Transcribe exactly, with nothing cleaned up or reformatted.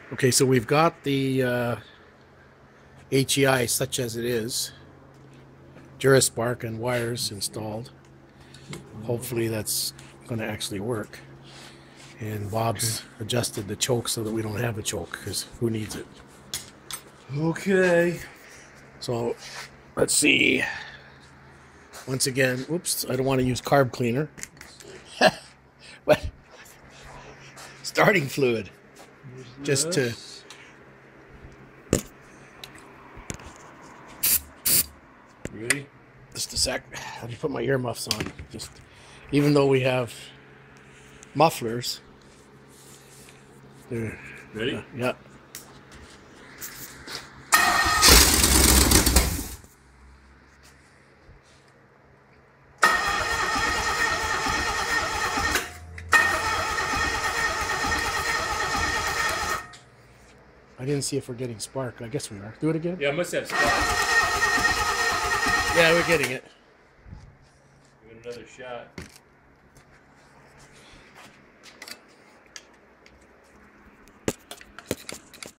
Okay, so we've got the uh, H E I, such as it is, Duraspark and wires installed. Hopefully that's going to actually work. And Bob's adjusted the choke so that we don't have a choke, because who needs it? Okay. So let's see. Once again, whoops, I don't want to use carb cleaner. What? Starting fluid. Just to ready? Just a sec. Let me put my earmuffs on. Just even though we have mufflers. They're, Ready? Uh, yeah. I didn't see if we're getting spark. I guess we are. Do it again? Yeah, I must have spark. Yeah, we're getting it. Give it another shot.